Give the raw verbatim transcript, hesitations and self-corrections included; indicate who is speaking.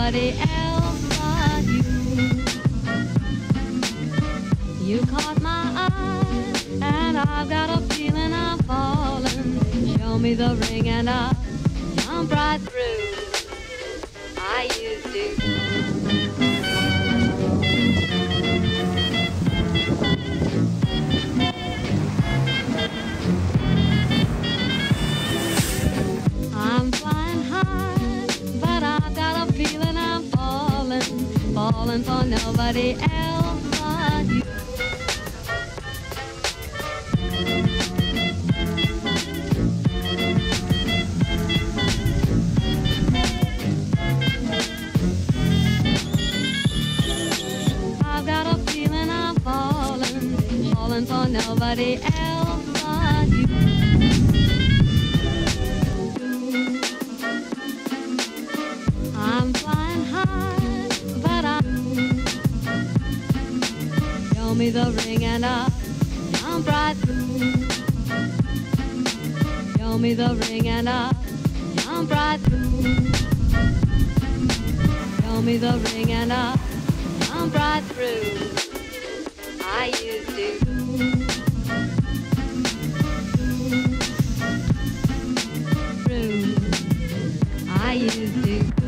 Speaker 1: nobody else but you. You caught my eye, and I've got a feeling I'm falling. Show me the ring and I'll jump right through. I used to. I'm flying high, but I've got a feeling I'm falling, falling for nobody else but you. I've got a feeling I'm falling, falling for nobody else but you. I'm flying high, but I show me the ring and I'll jump right through. Show me the ring and I'll jump right through. Show me the ring and I'll jump right through. I used to. Through. I used to.